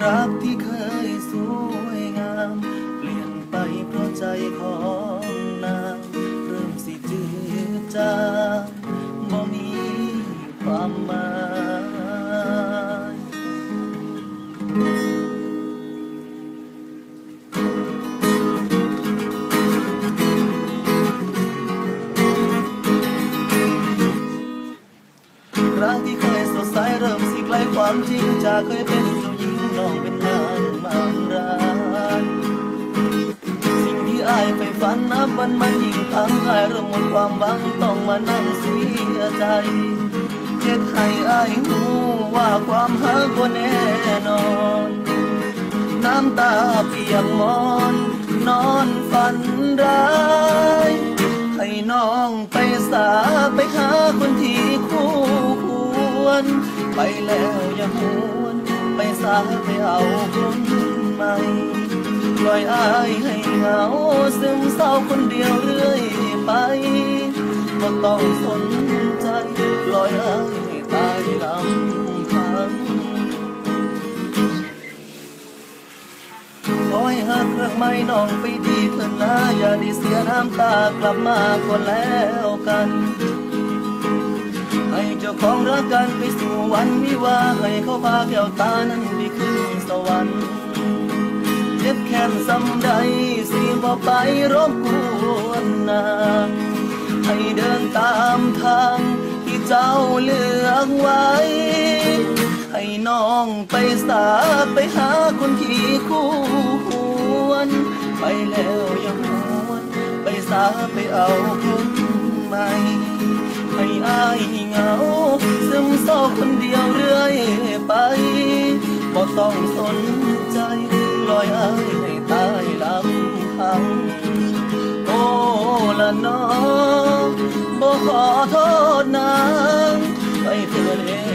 รักที่เคยสวยงามเปลี่ยนไปเพราะใจของนางเริ่มสิจืดจางบ่มีความหมายรักที่เคยสดใสเริ่มสิไกลความจริงจากเคยเป็นเจ้าหญิงน้องเป็นนางมารร้ายสิ่งที่อายไปฝันนับวันมันยิ่งพังอายเริ่มหมดความหวังต้องมานั่งเสียใจเฮ็ดให้อายหูว่าความหักบ่แน่นอนน้ำตาเปียกหมอนนอนฝันร้ายให้น้องไปสาไปหาคนที่คู่ควรไปแล้วอย่าหวนไปสาไปเอาคนใหม่ปล่อยอายให้เหงาซึมเศร้าคนเดียวเรื่อยไปบ่ต้องสนใจปล่อยอายให้ตายลำพังขอให้หักรักไม่น้องไปดีเถิดนะอย่าได้เสียน้ำตากลับมาก็แล้วกันให้เจ้าของรักกันไปสู่วันวิวาให้เขาพาแก้วตานั้นไปขึ้นสวรรค์เจ็บแค้นซ้ำใดสิบ่ไปรบกวนนางให้เดินตามทางที่เจ้าเลือกไว้ให้น้องไปสาไปหาคนที่คู่ควรไปแล้วอย่าหวนไปสาไปเอาคนใหม่ให้อายเหงาซึมเศร้าคนเดียวเรื่อยไปบ่ต้องสนใจปล่อยอายให้ตายลำพังโอ้ละน้องบ่ขอโทษนางไปเถิดเอง